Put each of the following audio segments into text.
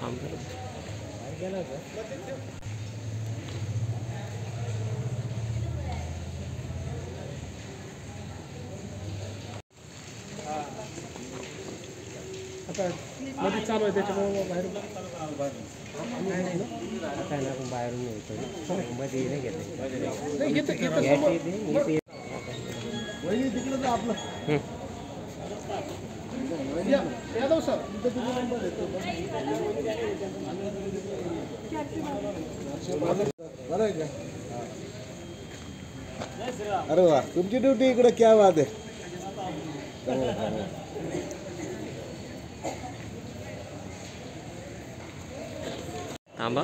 आता मध्ये चालू आहे त्याच्यामुळे बाहेरून बाहेरून मध्ये नाही घेत आपलं यादव सर अरे वाह तुमची ड्यूटी इकडे क्या बात आहे। थांबा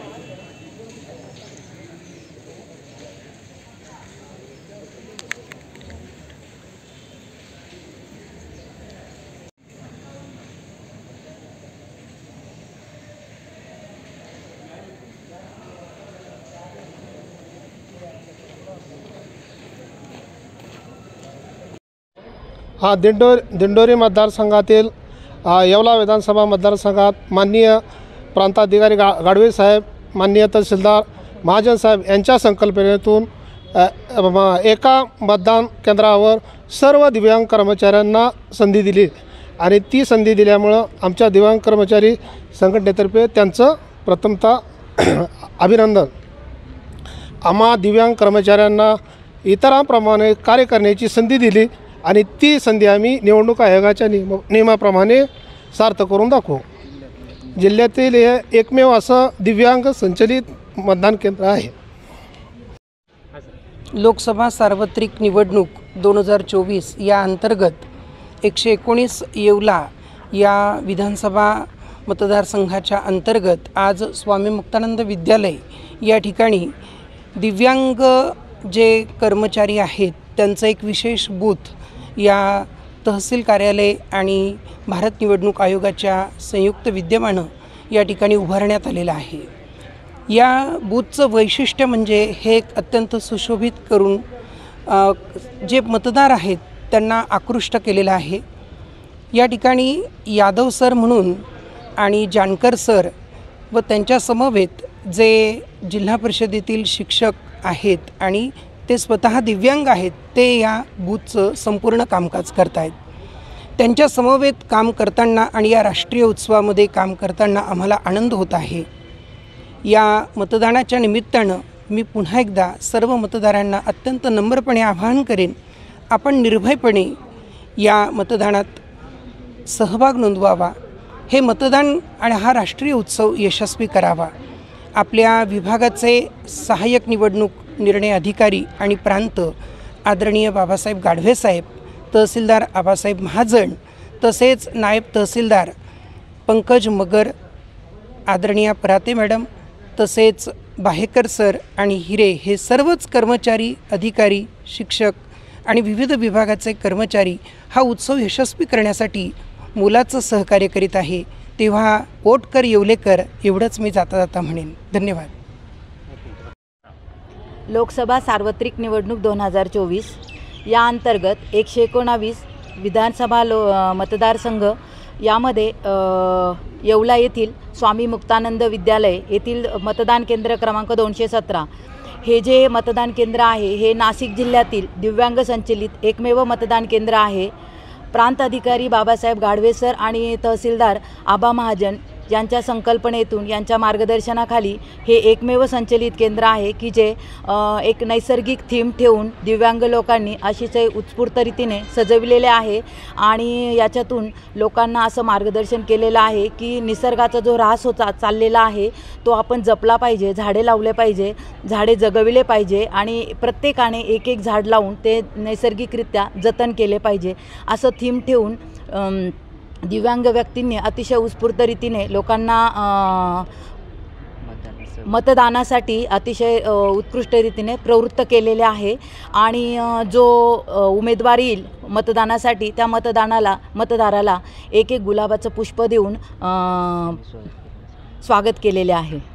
हा दिंडोरी मतदारसंघातील येवला विधानसभा मतदारसंघात माननीय प्रांताधिकारी गाडवे साहेब, माननीय तहसीलदार महाजन साहेब यांच्या संकल्पनेतून एका मतदान केंद्रावर सर्व दिव्यांग कर्मचाऱ्यांना संधी दिली आणि ती संधी दिल्यामुळं आमच्या दिव्यांग कर्मचारी संघटनेतर्फे त्यांचं प्रथमतः अभिनंदन। आम्हा दिव्यांग कर्मचाऱ्यांना इतरांप्रमाणे कार्य करण्याची संधी दिली आणि ती संधी आम्ही निवडणूक आयोगाच्या नियमाप्रमाणे सार्थ करून दाखवू। जिल्ह्यातील हे एकमेव असं दिव्यांग संचलित मतदान केंद्र आहे। लोकसभा सार्वत्रिक निवडणूक 2024 या अंतर्गत 119 येवला या विधानसभा मतदारसंघाच्या अंतर्गत आज स्वामी मुक्तानंद विद्यालय या ठिकाणी दिव्यांग जे कर्मचारी आहेत त्यांचं एक विशेष बूथ या तहसील कार्यालय आणि भारत निवडणूक आयोगाच्या संयुक्त विद्यमानं या ठिकाणी उभारण्यात आलेलं आहे। या बूथचं वैशिष्ट्य म्हणजे हे एक अत्यंत सुशोभित करून जे मतदार आहेत त्यांना आकृष्ट केलेलं आहे। या ठिकाणी यादव सर म्हणून आणि जानकर सर व त्यांच्या समवेत जे जिल्हा परिषदेतील शिक्षक आहेत आणि ते स्वतः दिव्यांग आहेत ते या बूथचं संपूर्ण कामकाज करत आहेत। त्यांच्या समवेत काम करताना आणि या राष्ट्रीय उत्सवामध्ये काम करताना आम्हाला आनंद होत आहे। या मतदानाच्या निमित्तानं मी पुन्हा एकदा सर्व मतदारांना अत्यंत नम्रपणे आवाहन करेन, आपण निर्भयपणे या मतदानात सहभाग नोंदवावा, हे मतदान आणि हा राष्ट्रीय उत्सव यशस्वी करावा। आपल्या विभागाचे सहाय्यक निवडणूक निर्णय अधिकारी आणि प्रांत आदरणीय बाबासाहेब गाढवे साहेब, तहसीलदार आबासाहेब महाजन, तसेच नायब तहसीलदार पंकज मगर, आदरणीय पराते मॅडम, तसेच बाहेकर सर आणि हिरे हे सर्वच कर्मचारी, अधिकारी, शिक्षक आणि विविध विभागाचे कर्मचारी हा उत्सव यशस्वी करण्यासाठी मोलाचं सहकार्य करीत आहे। तेव्हा वोट कर येवलेकर एवढंच मी जाता जाता म्हणेन। धन्यवाद। लोकसभा सार्वत्रिक निवडणूक 2024 या अंतर्गत 119 विधानसभा मतदारसंघ यामध्ये येवला येथील स्वामी मुक्तानंद विद्यालय येथील मतदान केंद्र क्रमांक 217 हे जे मतदान केंद्र आहे हे नाशिक जिल्ह्यातील दिव्यांग संचलित एकमेव मतदान केंद्र आहे। प्रांत अधिकारी बाबासाहेब गाढवे सर आणि तहसीलदार आबा महाजन यांच्या संकल्पनेतून यांच्या मार्गदर्शनाखाली हे एकमेव संचलित केंद्र आहे की जे एक नैसर्गिक थीम ठेवून दिव्यांग लोकांनी अतिशय उत्स्फूर्त रीतीने सजविलेले आहे आणि याच्यातून लोकांना असं मार्गदर्शन केलेलं आहे की निसर्गाचा जो ऱ्हास होता चाललेला आहे तो आपण जपला पाहिजे, झाडे लावले पाहिजे, झाडे जगविले पाहिजे आणि प्रत्येकाने एक एक झाड लावून ते नैसर्गिकरित्या जतन केले पाहिजे असं थीम ठेवून दिव्यांग व्यक्तींनी अतिशय उत्स्फूर्त रीतीने लोकांना मतदानासाठी अतिशय उत्कृष्ट रीतीने प्रवृत्त केलेले आहे आणि जो उमेदवार येईल मतदानासाठी त्या मतदाराला एक एक गुलाबाचं पुष्प देऊन स्वागत केलेले आहे।